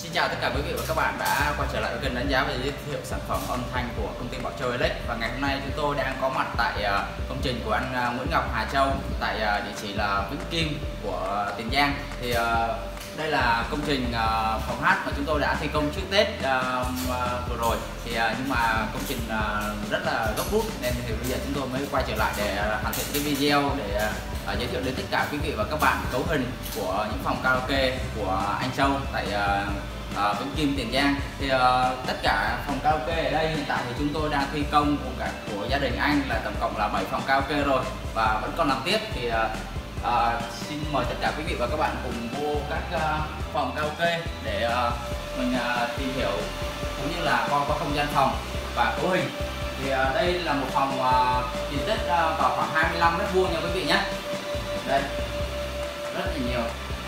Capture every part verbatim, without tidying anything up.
Xin chào tất cả quý vị và các bạn đã quay trở lại với kênh đánh giá và giới thiệu sản phẩm âm thanh của công ty Bảo Châu Elec. Và ngày hôm nay chúng tôi đang có mặt tại công trình của anh Nguyễn Ngọc Hà Châu tại địa chỉ là Vĩnh Kim của Tiền Giang. Thì đây là công trình phòng hát mà chúng tôi đã thi công trước Tết vừa rồi. Thì nhưng mà công trình rất là gấp rút nên thì bây giờ chúng tôi mới quay trở lại để hoàn thiện cái video để giới thiệu đến tất cả quý vị và các bạn cấu hình của những phòng karaoke của anh Châu tại uh, Vĩnh Kim Tiền Giang. Thì uh, tất cả phòng karaoke ở đây hiện tại thì chúng tôi đang thi công của cả của gia đình anh là tổng cộng là bảy phòng karaoke rồi và vẫn còn làm tiếp. Thì uh, uh, xin mời tất cả quý vị và các bạn cùng vô các uh, phòng karaoke để uh, mình uh, tìm hiểu cũng như là coi có không gian phòng và cấu hình. Thì uh, đây là một phòng uh, diện tích uh, vào khoảng hai mươi lăm mét vuông nha quý vị nhé. Đây rất là nhiều.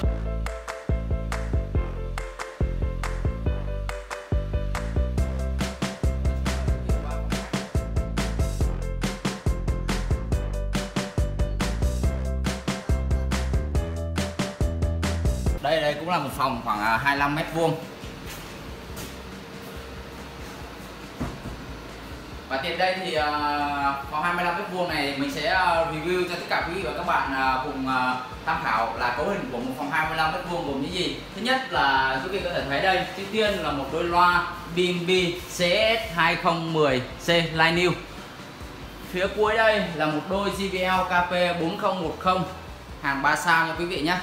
Đây đây cũng là một phòng khoảng hai mươi lăm mét vuông. Và tiền đây thì uh, phòng hai mươi lăm mét vuông này mình sẽ uh, review cho tất cả quý vị và các bạn uh, cùng uh, tham khảo là cấu hình của một phòng hai mươi lăm mét vuông gồm những gì. Thứ nhất là quý vị có thể thấy đây, trước tiên là một đôi loa bê em bê C S hai không một không C Line New. Phía cuối đây là một đôi J B L K P bốn không một không hàng ba sao nha quý vị nhé.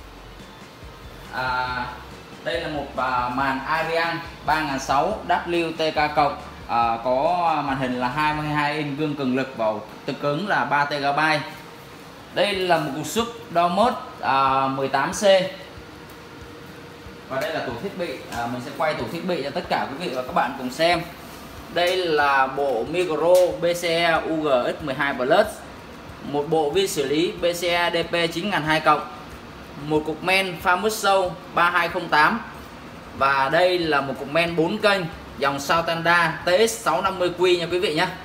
À, đây là một uh, màn Arian ba nghìn sáu trăm W T K cộng. À, có màn hình là hai mươi hai inch gương cường lực, vào cực cứng là ba gi ga bai. Đây là một cục sub Dormus à, mười tám C. Và đây là tủ thiết bị, à, mình sẽ quay tủ thiết bị cho tất cả quý vị và các bạn cùng xem. Đây là bộ micro B C E U G X mười hai Plus, một bộ vi xử lý B C E D P chín nghìn hai cộng, một cục men Famous Show ba hai không tám và đây là một cục men bốn kênh dòng Soundtanda T X sáu năm mươi Q nha quý vị nhé.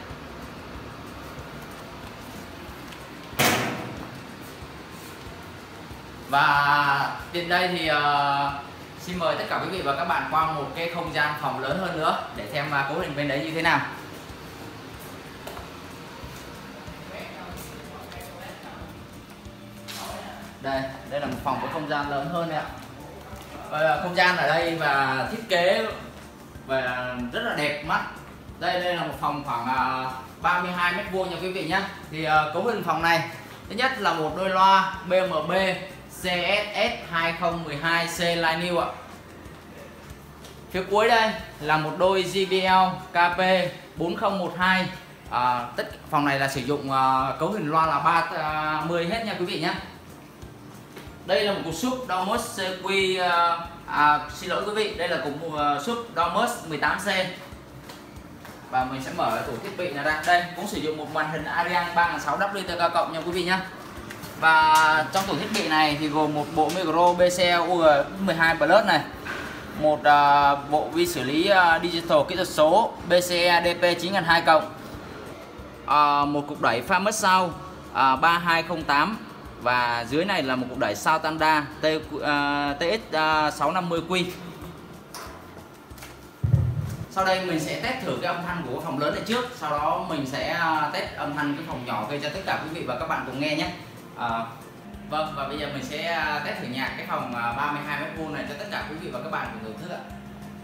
Và đến đây thì uh, xin mời tất cả quý vị và các bạn qua một cái không gian phòng lớn hơn nữa để xem uh, cấu hình bên đấy như thế nào. Đây, đây là một phòng có không gian lớn hơn đấy ạ. Và không gian ở đây và thiết kế và rất là đẹp mắt. Đây đây là một phòng khoảng uh, ba mươi hai mét vuông nha quý vị nhé. Thì uh, cấu hình phòng này thứ nhất là một đôi loa B M B C S S hai không một hai C Line New ạ. Phía cuối đây là một đôi J B L K P bốn không một hai. À, tất phòng này là sử dụng uh, cấu hình loa là ba mươi hết nha quý vị nhé. Đây là một cục sub Dormus C Q, uh, à, xin lỗi quý vị, đây là cục uh, sub Dormus mười tám C. Và mình sẽ mở tủ thiết bị này ra. Đây cũng sử dụng một màn hình Arian ba nghìn sáu trăm W T K cộng nha quý vị nhé. Và trong tủ thiết bị này thì gồm một bộ micro B C E U G X mười hai Plus này, một uh, bộ vi xử lý uh, digital kỹ thuật số B C E D P chín nghìn hai cộng, uh, một cục đẩy Famous Sound uh, ba hai không tám và dưới này là một cục đẩy Soundtanda T, uh, T X uh, sáu năm mươi Q. Sau đây mình sẽ test thử cái âm thanh của phòng lớn này trước, sau đó mình sẽ uh, test âm thanh cái phòng nhỏ gây cho tất cả quý vị và các bạn cùng nghe nhé. Uh, vâng, và bây giờ mình sẽ uh, test thử nhạc cái phòng uh, ba mươi hai mét vuông này cho tất cả quý vị và các bạn cùng thưởng thức ạ.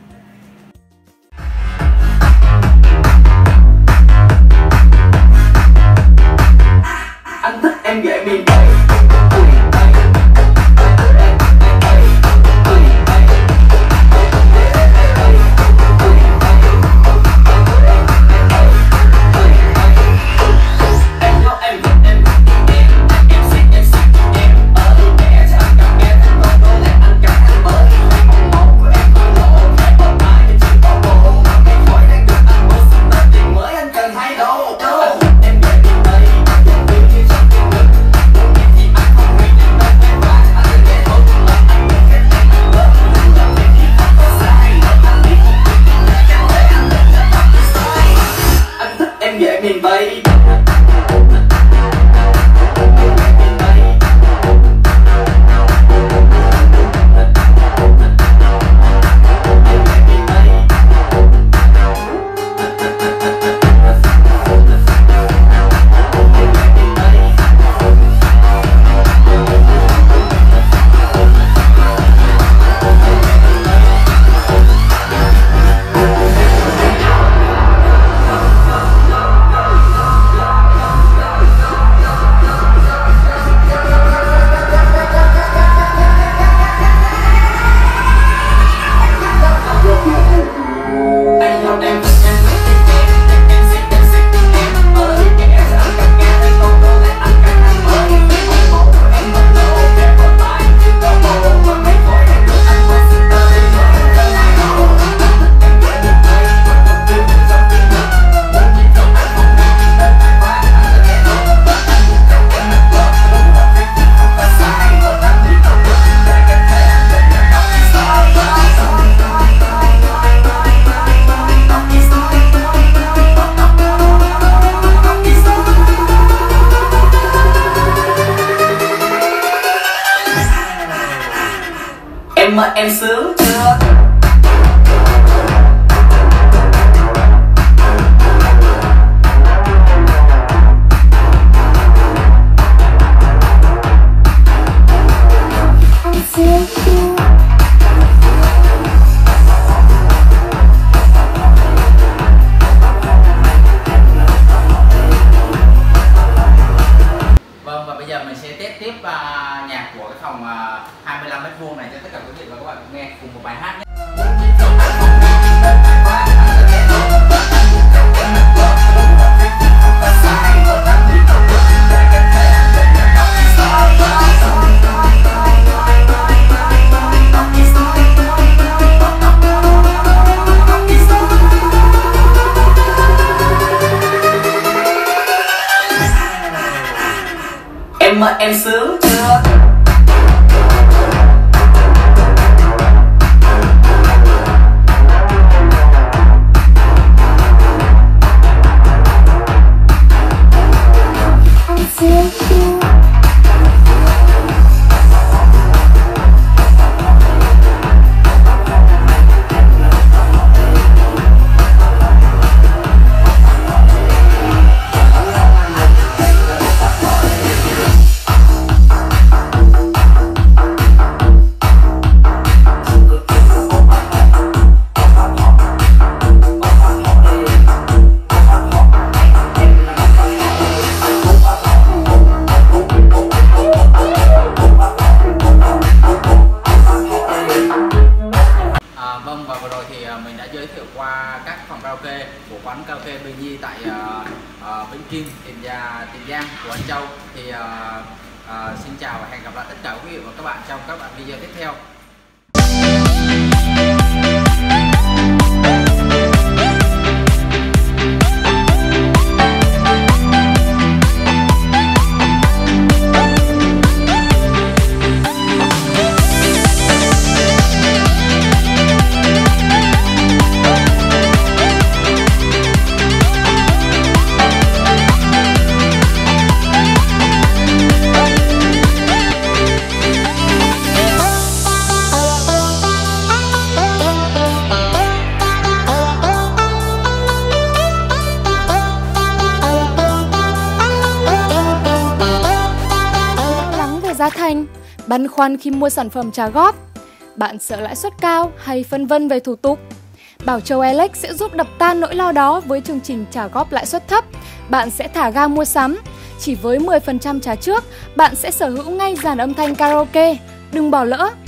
Anh thích em dễ bị em sướng chưa? Vâng, và bây giờ mình sẽ test tiếp uh, nhạc của cái phòng uh, hai mươi lăm mét vuông này cho tất cả quý vị và các bạn nghe cùng một bài hát nhé. Em em sướng chưa? Vâng, và vừa rồi thì mình đã giới thiệu qua các phòng karaoke của quán karaoke Bình Nhi tại uh, uh, Vĩnh Kim, Tiền Giang, Tiền Giang của anh Châu. Thì uh, uh, xin chào và hẹn gặp lại tất cả quý vị và các bạn trong các bạn video tiếp theo. Giá thành, băn khoăn khi mua sản phẩm trả góp, bạn sợ lãi suất cao hay phân vân về thủ tục? Bảo Châu Alex sẽ giúp đập tan nỗi lo đó với chương trình trả góp lãi suất thấp. Bạn sẽ thả ga mua sắm. Chỉ với mười phần trăm trả trước, bạn sẽ sở hữu ngay dàn âm thanh karaoke. Đừng bỏ lỡ!